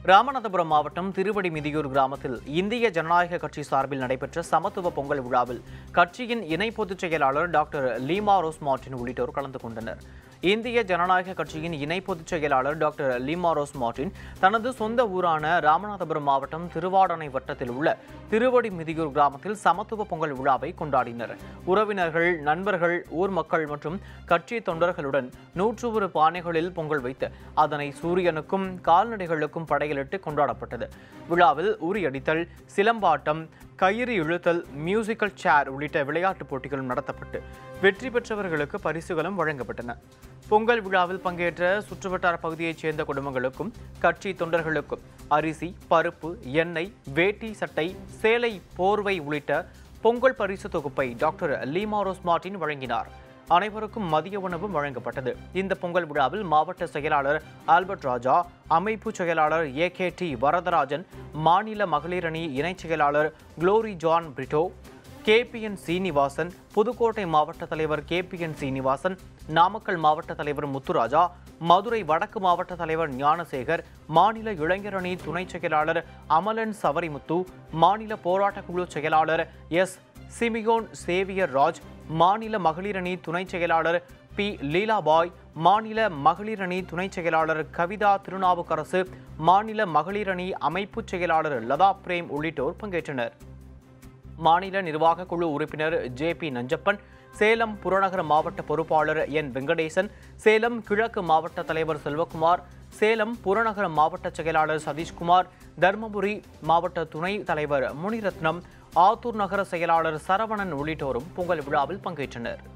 ராமநாதபுரம் மாவட்டம் திருவடிமிதியூர் கிராமத்தில் இந்திய ஜனநாயக கட்சி சார்பில் நடைபெற்ற சமத்துவ பொங்கல் விழாவில் கட்சியின் இணை பொதுச் செயலாளர் டாக்டர் லீமா ரோஸ் மார்டின் உள்ளிட்டோர் கலந்து கொண்டனர். இந்திய ஜனநாயக கட்சியின் இணை பொதுச் செயலாளர் டாக்டர் லீமா ரோஸ் மார்டின் தனது சொந்த ஊரான ராமநாதபுரம் மாவட்டம் திருவாடனை வட்டத்தில் உள்ள திருவடிமிதியூர் கிராமத்தில் சமத்துவ பொங்கல் விழாவை கொண்டாடினர். உறவினர்கள், நண்பர்கள், ஊர் மக்கள் மற்றும் கட்சி தொண்டர்களுடன் 101 பானைகளில் பொங்கல் வைத்து அதனை சூரியனுக்கும் கால்நடைகளுக்கும் படையலிட்டு கொண்டாடப்பட்டது. விழாவில் உரியடித்தல், சிலம்பாட்டம், கயிறு இழுத்தல், மியூசிக்கல் சேர் உள்ளிட்ட விளையாட்டுப் போட்டிகளும் நடத்தப்பட்டு வெற்றி பெற்றவர்களுக்கு பரிசுகளும் வழங்கப்பட்டன. பொங்கல் விழாவில் பங்கேற்ற சுற்றுவட்டார பகுதியைச் சேர்ந்த குடும்பங்களுக்கும் கட்சி தொண்டர்களுக்கும் அரிசி, பருப்பு, எண்ணெய், வேட்டி, சட்டை, சேலை, போர்வை உள்ளிட்ட பொங்கல் பரிசு தொகுப்பை டாக்டர் லீமா ரோஸ் மார்டின் வழங்கினார். அனைவருக்கும் மதிய உணவும் வழங்கப்பட்டது. இந்த பொங்கல் விழாவில் மாவட்ட செயலாளர் ஆல்பர்ட் ராஜா, அமைப்பு செயலாளர் AKT வரதராஜன், மாநில மகளிர் அணி இணைச் செயலாளர் குளோரி ஜான் பிரிட்டோ, KPN சீனிவாசன், புதுக்கோட்டை மாவட்ட தலைவர் KPN சீனிவாசன், நாமக்கல் மாவட்ட தலைவர் முத்துராஜா, மதுரை வடக்கு மாவட்ட தலைவர் ஞானசேகர், மாநில இளைஞர் அணி துணைச் செயலாளர் அமலன் சவரிமுத்து, மாநில போராட்டக் குழு செயலாளர் S. சிமியோன் சேவியர் ராஜ், மாநில மகளிர் அணி துணைச் செயலாளர் P. லீலாபாய், மாநில மகளிர் அணி துணைச் செயலாளர் கவிதா திருநாவுக்கரசு, மாநில மகளிர் அணி அமைப்பு செயலாளர் லதா பிரேம் உள்ளிட்டோர் பங்கேற்றனர். மாநில நிர்வாக குழு உறுப்பினர் JP நஞ்சப்பன், சேலம் புறநகர மாவட்ட பொறுப்பாளர் N. வெங்கடேசன், சேலம் கிழக்கு மாவட்ட தலைவர் செல்வகுமார், சேலம் புறநகர மாவட்ட செயலாளர் சதீஷ்குமார், தர்மபுரி மாவட்ட துணை தலைவர் முனிரத்னம், ஆத்தூர் நகர செயலாளர் சரவணன் உள்ளிட்டோரும் பொங்கல் விழாவில் பங்கேற்றனர்.